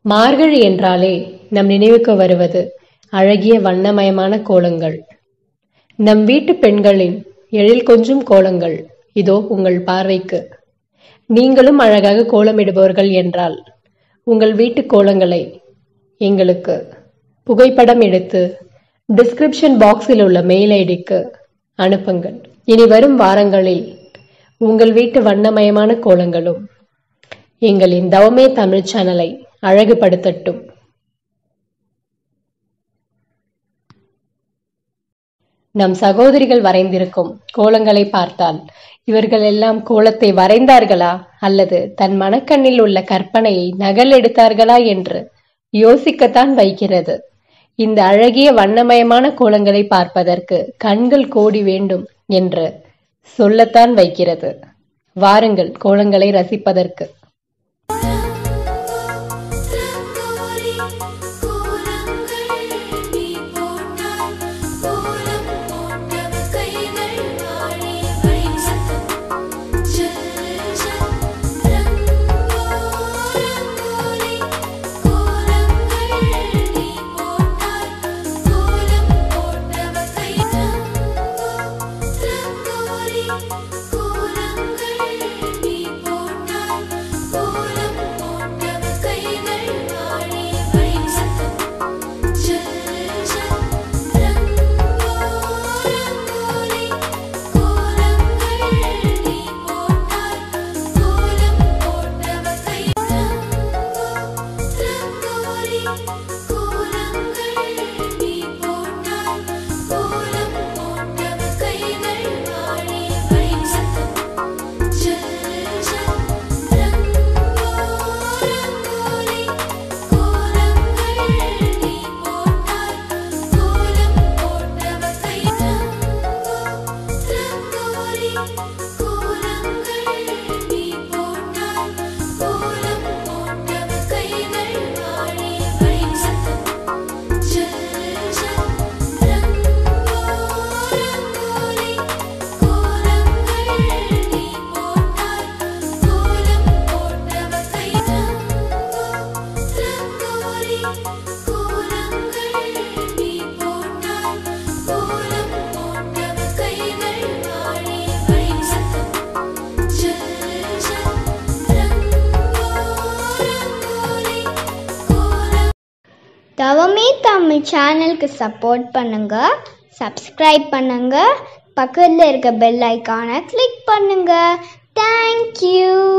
மார்கழி என்றாலே நம் நினைவுக்கு வருவது அழகிய வண்ணமயமான கோலங்கள். நம் வீட்டு பெண்களின் எழில் கொஞ்சும் கோலங்கள் இதோ உங்கள் பார்வைக்கு. நீங்களும் அழகாக கோலமிடுபவர்கள் என்றால் உங்கள் வீட்டு கோலங்களை எங்களுக்கு புகைப்படம் எடுத்து டிஸ்கிரிப்ஷன் பாக்ஸில் உள்ள மெயில் ஐடிக்கு அனுப்புங்கள். இனி வரும் வாரங்களில் உங்கள் வீட்டு வண்ணமயமான கோலங்களும் எங்களின் தவமே தமிழ் சேனலை அழகுபடுத்தட்டும். நம் சகோதரிகள் வரைந்திருக்கும் கோலங்களை பார்த்தால் இவர்கள் எல்லாம் கோலத்தை வரைந்தார்களா அல்லது தன் மனக்கண்ணில் உள்ள கற்பனையை நகல் எடுத்தார்களா என்று யோசிக்கத்தான் வைக்கிறது. இந்த அழகிய வண்ணமயமான கோலங்களை பார்ப்பதற்கு கண்கள் கோடி வேண்டும் என்று சொல்லத்தான் வைக்கிறது. வாருங்கள் கோலங்களை ரசிப்பதற்கு. தவமே தமிழ் சேனலுக்கு சப்போர்ட் பண்ணுங்க, சப்ஸ்கிரைப் பண்ணுங்க, பக்கத்தில் இருக்க பெல் ஐகானை கிளிக் பண்ணுங்க. தேங்க்யூ.